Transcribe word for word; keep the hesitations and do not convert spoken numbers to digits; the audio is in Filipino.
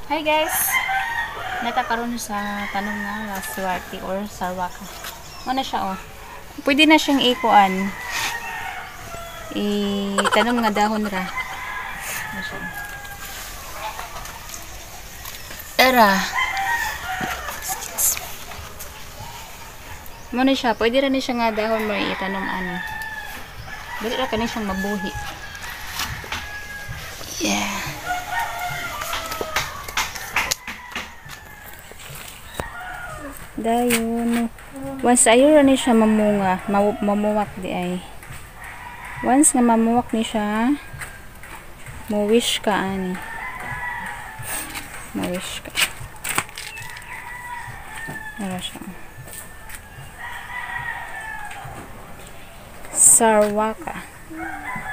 Hi guys! Natakaroon sa tanong nga laswerte or sarwaka. Ano siya oh? Pwede na siyang ikuan. I-tanom nga dahon ra. Ano siya? Era. Muna siya. Pwede rin siya nga dahon mo itanom ano. Dili ra kani siyang mabuhi. Yeah. Dayon. Once ayo ni siya mamunga, mamuwak di ay. Once nga mamuwak ni siya, mo-wish ka ani. Mo-wish ka. Ara siya. Sarwaka.